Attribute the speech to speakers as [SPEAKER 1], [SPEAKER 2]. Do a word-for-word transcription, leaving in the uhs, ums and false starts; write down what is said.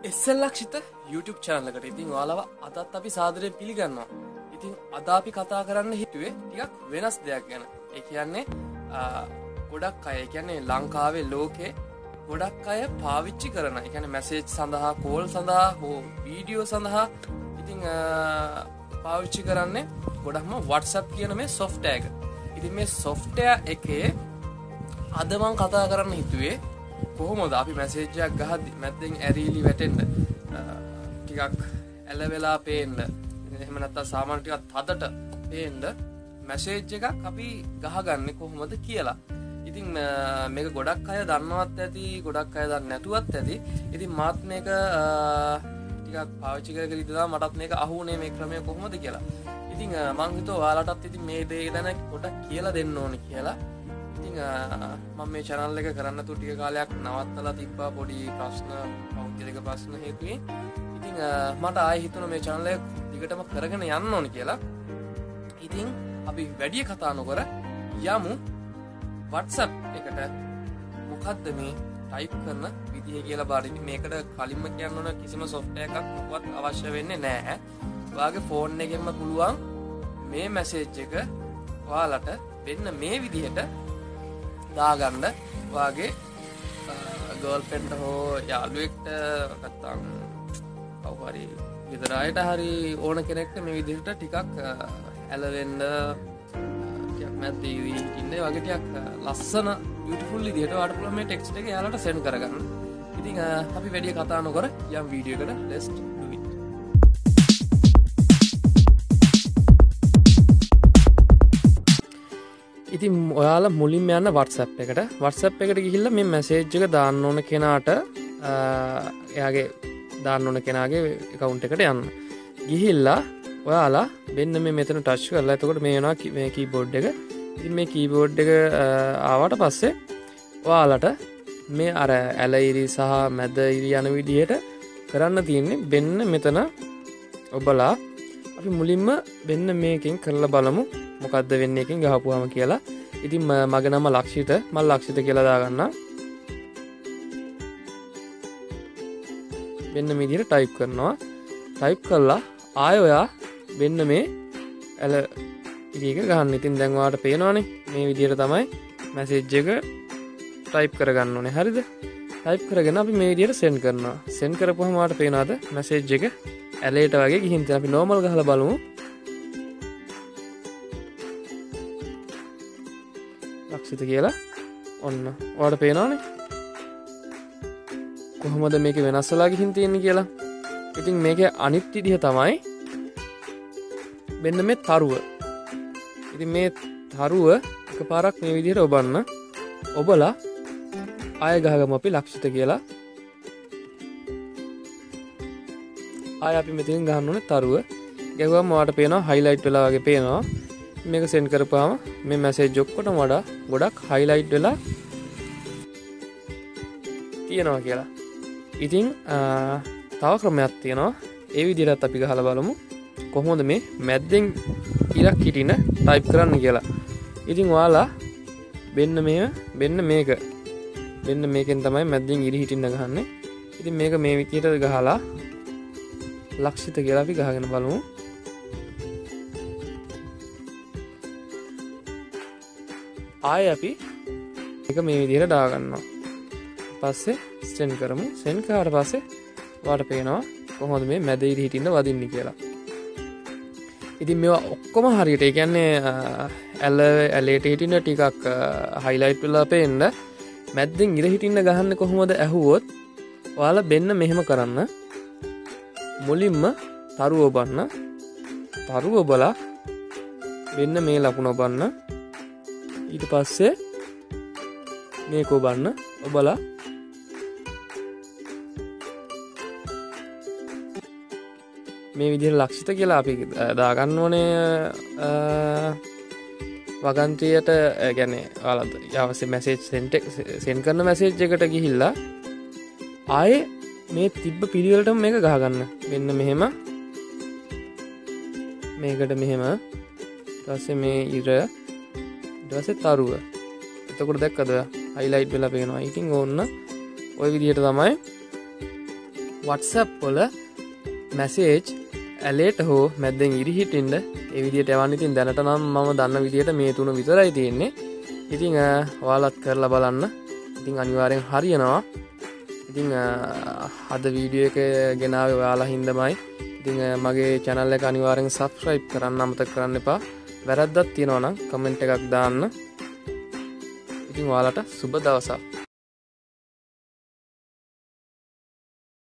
[SPEAKER 1] S L Lakshitha YouTube channel එකට. ඉතින් ඔයාලව අදත් අපි සාදරයෙන් පිළිගන්නවා. ඉතින් අද අපි කතා කරන්න හිතුවේ ටිකක් වෙනස් දෙයක් ගැන. ඒ කියන්නේ ගොඩක් අය, ඒ කියන්නේ ලංකාවේ ලෝකේ ගොඩක් අය පාවිච්චි කරන, ඒ කියන්නේ මැසේජ් සඳහා, කෝල් සඳහා, හෝ වීඩියෝ සඳහා ඉතින් පාවිච්චි කරන්නේ ගොඩක්ම WhatsApp කියන මේ software එක. ඉතින් මේ software එකේ අද මම කතා කරන්න හිතුවේ කොහොමද අපි මැසේජ් එකක් ගහද්දි මැද්දෙන් ඇරීලි වැටෙන්න ටිකක් ඇල වෙලා පේන්න, එහෙම නැත්නම් සාමාන්‍ය ටිකක් තදට පේන්න මැසේජ් එකක් අපි ගහගන්නේ කොහොමද කියලා. ඉතින් මේක ගොඩක් අය දන්නවත් ඇති, ගොඩක් අය දන්නේ නැතුවත් ඇති. ඉතින් මාත් මේක ටිකක් පාවිච්චි කරගෙන ඉඳලා මටත් මේක අහුුනේ මේ ක්‍රමය කොහොමද කියලා. ඉතින් මං හිතුවා ඔයාලටත් ඉතින් මේ දේ ගැන පොඩක් කියලා දෙන්න ඕනේ කියලා. ඉතින් මම මේ channel එක කරන්න තු ටික කාලයක් නවත්තලා තිබ්බා පොඩි ප්‍රශ්න, පෞද්ගලික ප්‍රශ්න හේතුවෙන්. ඉතින් මට ආයෙ හිතුණා මේ channel එක දිගටම කරගෙන යන්න ඕනේ කියලා. ඉතින් අපි වැඩි කතා නොකර යමු WhatsApp එකට මොකද්ද මේ ටයිප් කරන විදිය කියලා බලන්න. මේකට කලින්ම කියන්න ඕන කිසිම software එකක් මොකවත් අවශ්‍ය වෙන්නේ නැහැ. ඔයාගේ ෆෝන් එකෙන්ම පුළුවන් මේ මැසේජ් එක ඔයාලට වෙන්න මේ විදිහට දාගන්න. ඔයාගේ ගර්ල්ෆ්‍රෙන්ඩ් හෝ යාළුවෙක්ට නැත්නම් කවුරු හරි ගෙදර අයට හරි ඕන කෙනෙක්ට මේ විදිහට ටිකක් ඇලවෙන්න, ටිකක් මැද්දේ ඉන්න වගේ ටිකක් ලස්සන beautiful විදිහට ඔයාලට පුළුවන් මේ ටෙක්ස්ට් එක යාළුවට send කරගන්න. ඉතින් අපි වැඩි කතා නොකර යම් වීඩියෝ එකට let's do it. ඉතින් ඔයාලා මුලින්ම යන්න WhatsApp එකට. WhatsApp එකට ගිහිල්ලා මේ මැසේජ් එක දාන්න ඕන කෙනාට එයාගේ දාන්න ඕන කෙනාගේ account එකට යන්න. ගිහිල්ලා ඔයාලා මෙන්න මේ මෙතන ටච් කරලා එතකොට මේ වෙනවා මේ keyboard එක. ඉතින් මේ keyboard එක ආවට පස්සේ ඔයාලට මේ අර ඇල ඉරි සහ මැද ඉරි යන විදිහට කරන්න තියෙන්නේ මෙන්න මෙතන. ඔබලා අපි මුලින්ම මෙන්න මේකෙන් කරලා බලමු මොකද්ද වෙන්නේ එකෙන් ගහපුවාම කියලා. ඉතින් මගේ නම ලක්ෂිත, මම ලක්ෂිත කියලා දාගන්නම්. මෙන්න මේ විදිහට ටයිප් කරනවා. ටයිප් කළා ආයෙ ඔයා මෙන්න මේ ඇල ඉරි එක ගන්න. ඉතින් දැන් ඔයාලට පේනවනේ මේ විදිහට තමයි මැසේජ් එක ටයිප් කරගන්න ඕනේ. හරිද? ටයිප් කරගෙන අපි මේ විදිහට send කරනවා. send කරපුවම ඔයාලට පේනවද මැසේජ් එක ඇලේට වගේ ගිහින් තියෙන. අපි normal ගහලා බලමු. ලක්ෂිත කියලා ඔන්න ඔයාලට පේනවනේ කොහොමද මේක වෙනස් වෙලා ගිහින් තියෙන්නේ කියලා. ඉතින් මේකේ අනිත් විදිහ තමයි මෙන්න මේ තරුව. ඉතින් මේ තරුව එකපාරක් මේ විදිහට ඔබන්න. ඔබලා ආය ගහගමු අපි ලක්ෂිත කියලා. ආය අපි මෙතනින් ගහන්න ඕනේ තරුව. ගැහුවම ඔයාලට පේනවා highlight වෙලා වගේ පේනවා. මේක send කරපුවාම මේ message ඔක්කොටම වඩා ගොඩක් highlight වෙලා තියෙනවා කියලා. ඉතින් තව ක්‍රමයක් තියෙනවා. ඒ විදිහට අපි ගහලා බලමු කොහොමද මේ මැද්දෙන් ඉරක් හිටින type කරන්න කියලා. ඉතින් ඔයාලා මෙන්න මේ මෙන්න මේක මෙන්න මේකෙන් තමයි මැද්දෙන් ඉරි හිටින්න ගහන්නේ. ඉතින් මේක මේ විදිහට ගහලා ලක්ෂිත කියලා අපි ගහගෙන බලමු. ආයෙ අපි එක මේ විදිහට දාගන්නවා. පස්සේ send කරමු. send කරාට පස්සේ ඔයාලට පේනවා කොහොමද මේ මැද ඉරි හිටින්න වදින්නේ කියලා. ඉතින් මේවා ඔක්කොම හරියට, ඒ කියන්නේ ඇල ඇලේට හිටින්න ටිකක් highlight වෙලා පේන්න මැද්දෙන් ඉර හිටින්න ගහන්නේ කොහොමද ඇහුවොත් ඔයාලා මෙන්න මෙහෙම කරන්න. මුලින්ම තරුව ඔබන්න. තරුව ඔබලා මෙන්න මේ ලකුණ ඔබන්න. ඊට පස්සේ මේක ඔබන්න. ඔබලා මේ විදිහට ලක්ෂිත කියලා අපි දාගන්න ඕනේ වගන්තියට. කියන්නේ ඔයාලා අවශ්‍ය මැසේජ් send කරන මැසේජ් එකට ගිහිල්ලා ආයේ මේ තිබ්බ පිළිවෙලටම මේක ගහගන්න. මෙන්න මෙහෙම මේකට මෙහෙම ඊට පස්සේ මේ ඉර ඊට පස්සේ තරුව. එතකොට දැක්කද highlight වෙලා පේනවා. ඉතින් ඕන්න ওই විදිහට තමයි WhatsApp වල message alert හෝ මැද්දෙන් ඉරි හිටින්න ඒ විදිහට යවන්න. ඉතින් දැනට නම් මම දන්න විදිහට මේ තුන විතරයි තියෙන්නේ. ඉතින් ඔයාලත් කරලා බලන්න. ඉතින් අනිවාර්යෙන් හරියනවා. ඉතින් අද වීඩියෝ එක ගෙනාවේ ඔයාලා හින්දාමයි. ඉතින් මගේ channel එක අනිවාර්යෙන් subscribe කරන්න අමතක කරන්න එපා. වැරද්දක් තියෙනවා නම් comment එකක් දාන්න. ඉතින් ඔයාලට සුබ දවසක්.